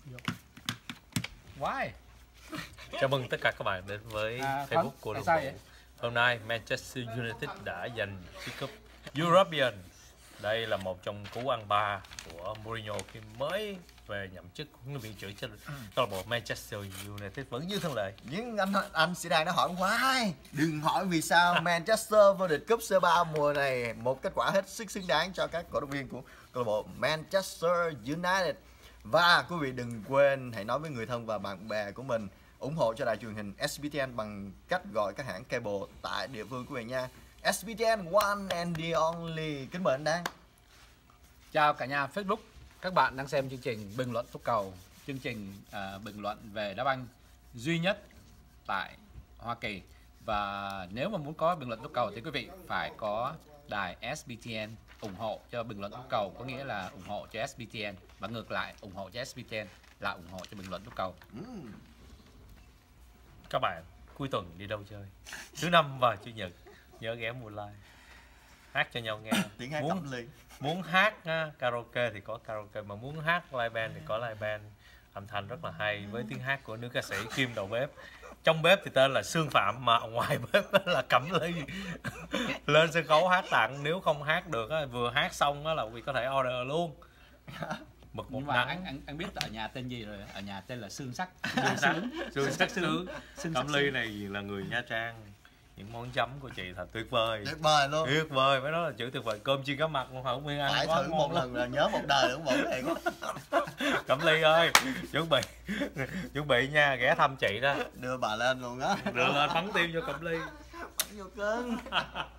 Why? Chào mừng tất cả các bạn đến với Facebook của Đồng Bộ. Hôm nay Manchester United đã giành chiếc cúp European. Đây là một trong cú ăn ba của Mourinho khi mới về nhậm chức huấn luyện viên trưởng cho câu lạc bộ Manchester United vẫn như thường lệ. Nhưng anh Sĩ Đan đã hỏi hoài, đừng hỏi vì sao Manchester vô địch cúp C3 mùa này, một kết quả hết sức xứng đáng cho các cổ động viên của câu lạc bộ Manchester United. Và quý vị đừng quên hãy nói với người thân và bạn bè của mình ủng hộ cho đài truyền hình SBTN bằng cách gọi các hãng cable tại địa phương của quý vị nha. SBTN one and the only. Kính mời anh Đan. Chào cả nhà Facebook. Các bạn đang xem chương trình bình luận túc cầu, chương trình bình luận về đá banh duy nhất tại Hoa Kỳ. Và nếu mà muốn có bình luận túc cầu thì quý vị phải có đài SBTN ủng hộ cho bình luận túc cầu, có nghĩa là ủng hộ cho SBTN, và ngược lại ủng hộ cho SBTN là ủng hộ cho bình luận túc cầu. Các bạn cuối tuần đi đâu chơi? Thứ năm và chủ nhật nhớ ghé mua like, hát cho nhau nghe. Tiếng hát Cẩm Ly. Muốn hát karaoke thì có karaoke, mà muốn hát live band thì có live band. Âm thanh rất là hay với tiếng hát của nữ ca sĩ Kim đầu bếp. Trong bếp thì tên là Sương Phạm, mà ngoài bếp là Cẩm Ly. Lên sân khấu hát tặng, nếu không hát được vừa hát xong là quý vị có thể order luôn. Mực một nắng. Anh biết ở nhà tên gì rồi? Ở nhà tên là Sương Sắc. Sương Sắc Sướng. Cẩm Ly này là người Nha Trang. Những món chấm của chị thật tuyệt vời. Tuyệt vời luôn. Tuyệt vời, phải nói là chữ tuyệt vời. Cơm chiên cá mặn không biết ăn. Phải thử một lần là nhớ một đời đúng không thiệt. Cẩm Ly ơi, chuẩn bị nha, ghé thăm chị đó. Đưa bà lên luôn á. Đưa lên bắn tim cho Cẩm Ly. Bắn vô cơn.